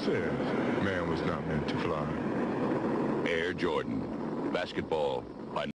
says man was not meant to fly. Air Jordan. Basketball